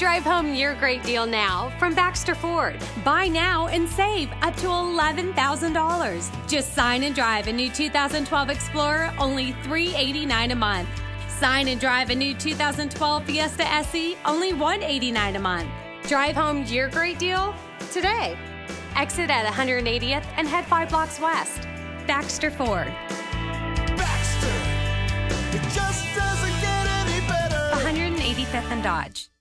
Drive home your great deal now from Baxter Ford. Buy now and save up to $11,000. Just sign and drive a new 2012 Explorer, only $389 a month. Sign and drive a new 2012 Fiesta SE, only $189 a month. Drive home your great deal today. Exit at 180th and head 5 blocks west. Baxter Ford. Baxter, it just doesn't get any better. 185th and Dodge.